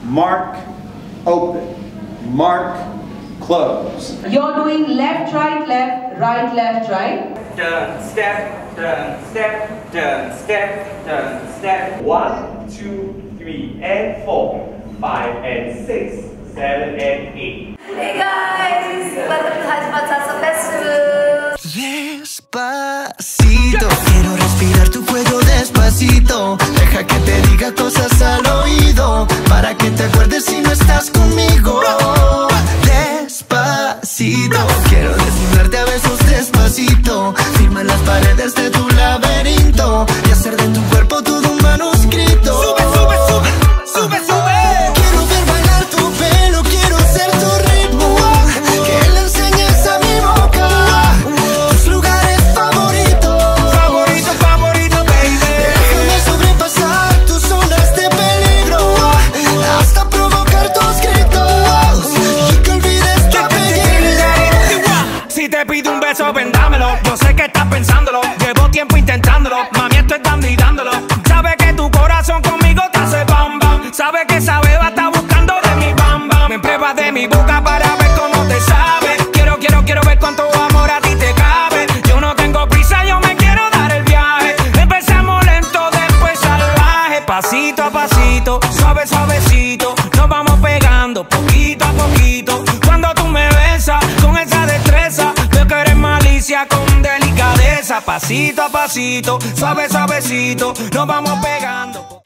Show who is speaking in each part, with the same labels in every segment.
Speaker 1: mark, open, mark, close.
Speaker 2: You're doing left, right, left, right, left, right.
Speaker 3: Turn, step, turn, step, turn, step, turn, step. 1, 2, 3, and 4, 5 and 6, 7 and 8.
Speaker 4: Hey guys, welcome to Hajj Salsa Festival.
Speaker 5: Despacito, quiero respirar tu cuello despacito. Deja que te diga cosas al oído, para que te acuerdes si no estás conmigo. Despacito, quiero desnudarte a besos despacito. Firma en las paredes de tu laberinto y hacer de tu cuerpo todo un manuscrito. Sube, sube, sube, sube, sube. Quiero ver bailar tu pelo, quiero ser tu ritmo. Que le enseñes a mi boca tus lugares favoritos. Favorito, favorito, baby. Déjame sobrepasar tus zonas de peligro hasta provocar tus gritos y que olvides tu apellido.
Speaker 6: Si te pido un beso, ven dámelo. Yo sé que estás pensándolo, llevo tiempo intentándolo. Mami, estoy dando y dándolo. Sabe que tu corazón conmigo te hace bam bam. Sabe que esa beba está buscando de mi bam bam. Me pruebas de mi boca para ver cómo te sabe. Quiero ver cuánto amor a ti te cabe. Yo no tengo prisa, yo me quiero dar el viaje. Empezamos lento, después salvaje. Pasito a pasito, suave, suavecito. Nos vamos pegando poquito a poquito. Cuando tú me besas con esa destreza, veo que eres malicia con delicadeza. Pasito a pasito, suave, suavecito. Nos vamos pegando.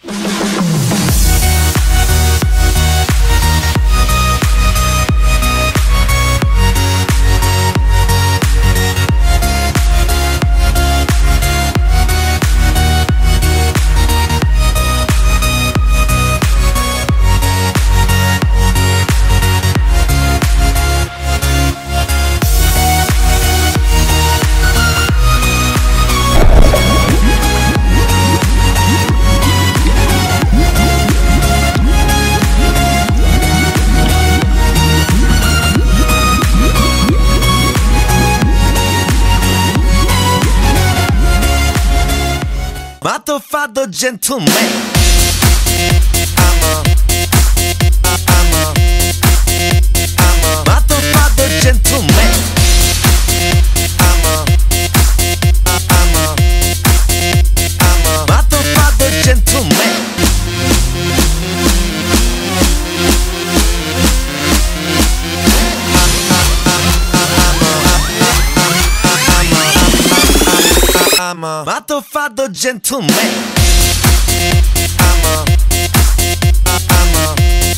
Speaker 5: Matofado gentleman. Matofado gentleman. Matofado gentleman. I'm a matofado gentleman. I'm a